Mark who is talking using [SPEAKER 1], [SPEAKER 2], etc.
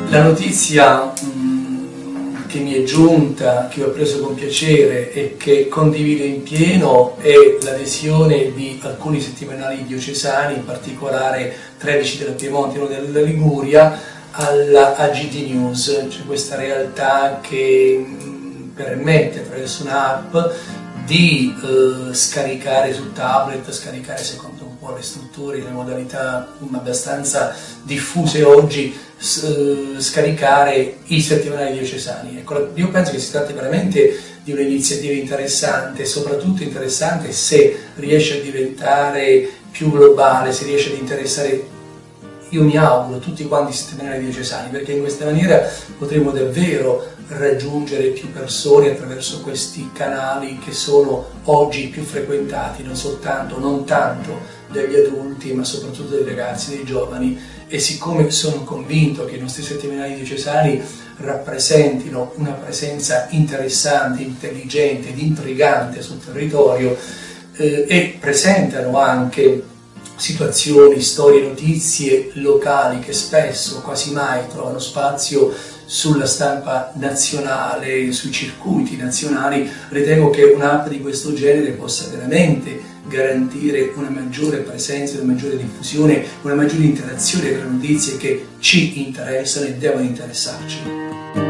[SPEAKER 1] La notizia che mi è giunta, che ho preso con piacere e che condivido in pieno è l'adesione di alcuni settimanali diocesani, in particolare 13 della Piemonte e uno della Liguria, alla AGD News, cioè questa realtà che permette attraverso un'app di scaricare sul tablet, scaricare secondo un po' le strutture, le modalità abbastanza diffuse oggi, scaricare i settimanali diocesani. Ecco, io penso che si tratti veramente di un'iniziativa interessante, soprattutto interessante se riesce a diventare più globale, se riesce ad interessare, io mi auguro, tutti quanti i settimanali diocesani, perché in questa maniera potremo davvero raggiungere più persone attraverso questi canali che sono oggi più frequentati, non tanto dagli adulti, ma soprattutto dai ragazzi, dai giovani. E siccome sono convinto che i nostri settimanali diocesani rappresentino una presenza interessante, intelligente ed intrigante sul territorio e presentano anche situazioni, storie, notizie locali che spesso, quasi mai, trovano spazio sulla stampa nazionale, sui circuiti nazionali, ritengo che un'app di questo genere possa veramente garantire una maggiore presenza, una maggiore diffusione, una maggiore interazione tra le notizie che ci interessano e devono interessarci.